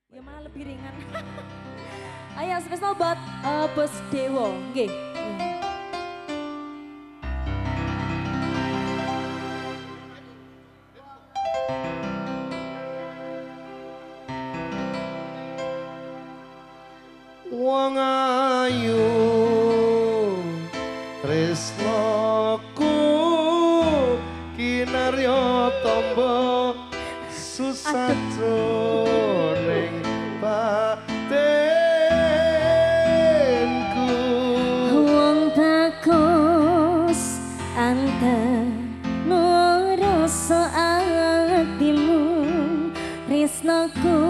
Ya malah lebih ringan. Ayo spesial buat Bos Dewo, nggih. Wong ayu tresnoku kinarya tamba susah ning batinku. Wong bagus anta ngrasa atimu tresnaku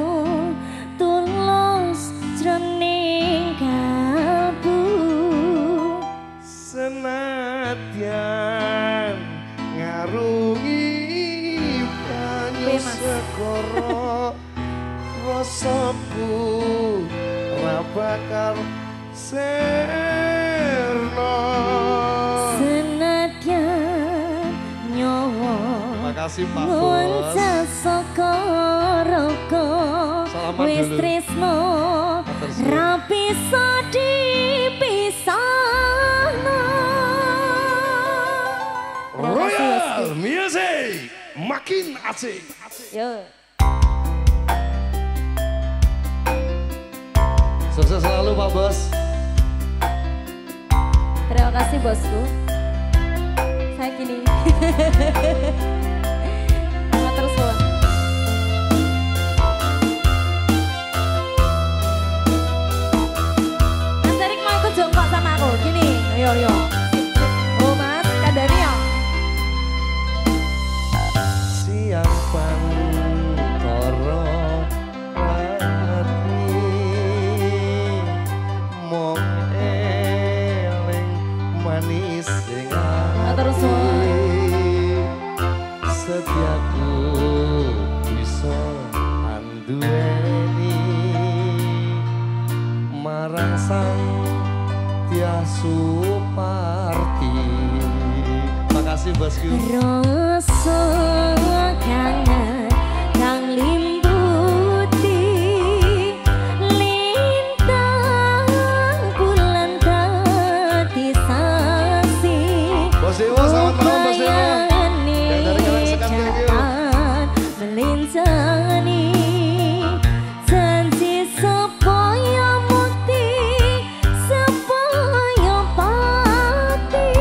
tulus jroning kalbu. Senadyan ngarungi banyu segara rasaku ra bakal sirna. Senadyan nyawa Makasih Pak Bos. muncul saka raga Salaman wis dulu. tresno ra bisa dipisahno. Royal Music makin asik. Yo. Sukses selalu Pak Bos. Terima kasih bosku. Saya gini. Terus Bos. Mas Erik mau ikut jongkok sama aku. Gini. Yo yo. Oh Mas, kandani ya. Siang pantoro rati mong eling manis sing Terus Bos. setiaku bisa anduweni marang sang Tiasu Parti. Makasih bosku. Rasa kangen kang limbuti lintang bulan dadi sasi. Bos Dewo, selamat malam Bos Dewo. Yang dari Karangsekam, thank you. Melinjani janji supaya mukti supaya pati.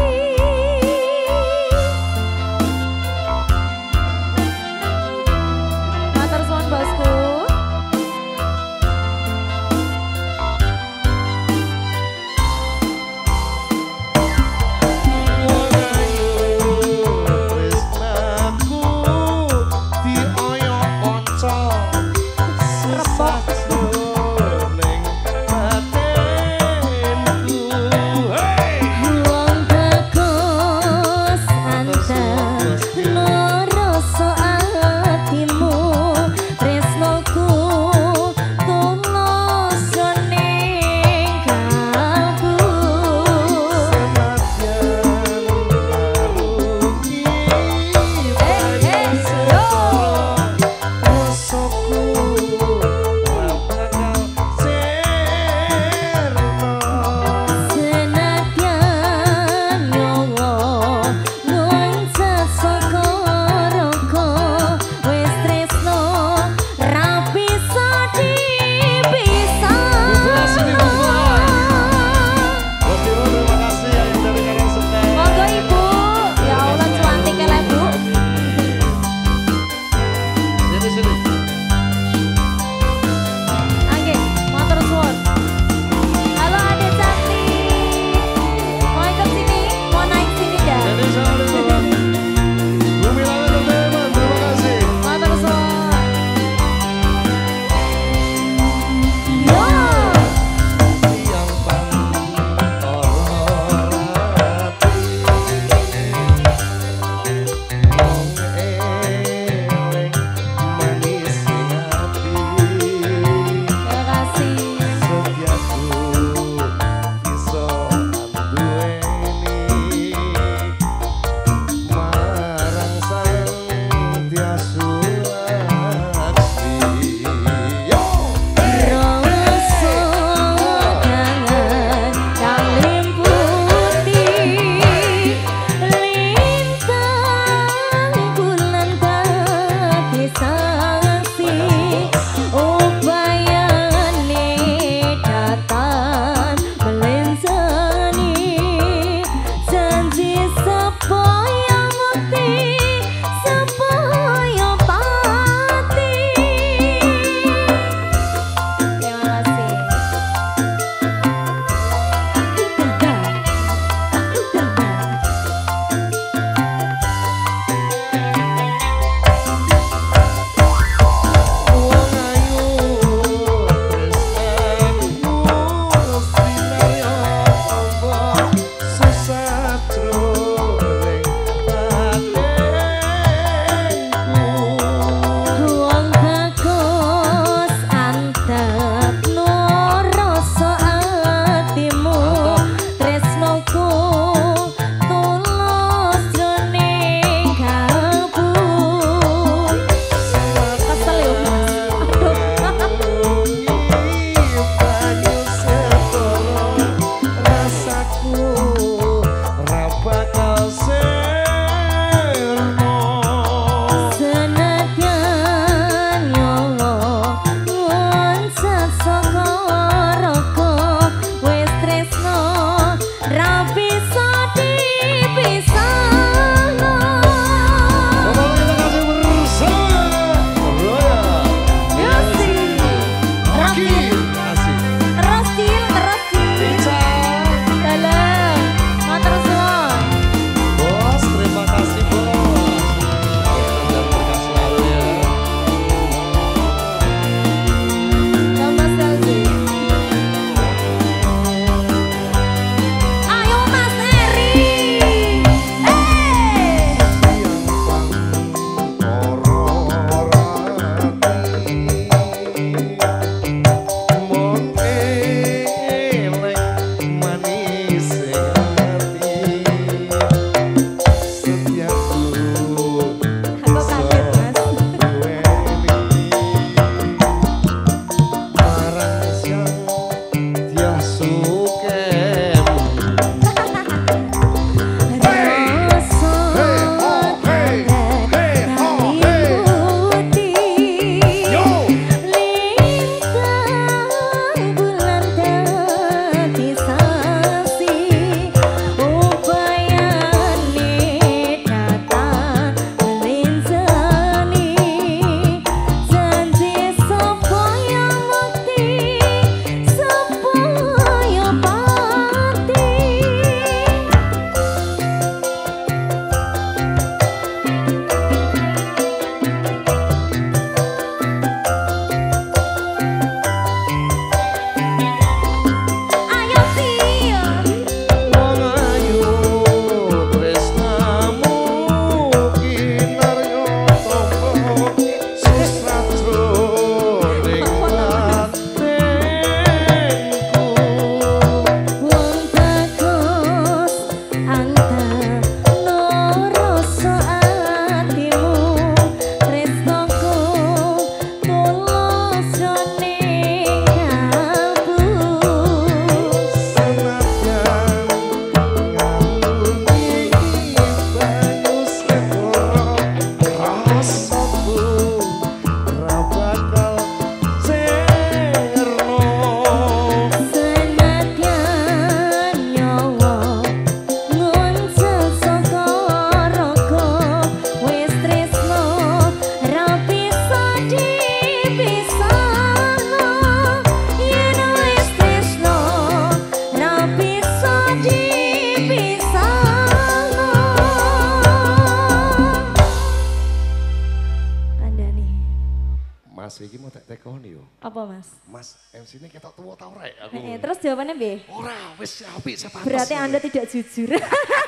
iki mau tak tekoni yo. Apa Mas? Mas MC ini ketok tua tau rek aku. Terus jawabannya B? Ora, wis apik sepantes. Berarti Anda tidak jujur.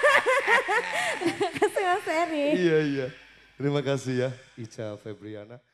Kasih Mas Eri. Iya. Terima kasih ya Ica Febriana.